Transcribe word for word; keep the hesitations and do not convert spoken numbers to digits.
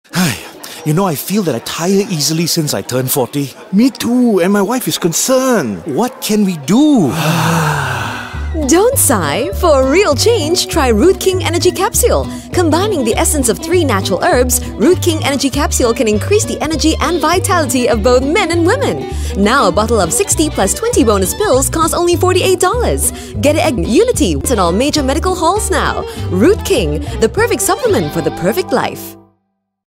You know, I feel that I tire easily since I turned forty. Me too, and my wife is concerned. What can we do? Don't sigh. For a real change, try RootKing Energy Capsule. Combining the essence of three natural herbs, RootKing Energy Capsule can increase the energy and vitality of both men and women. Now, a bottle of sixty plus twenty bonus pills costs only forty-eight dollars. Get it at Unity in all major medical halls now. RootKing, the perfect supplement for the perfect life.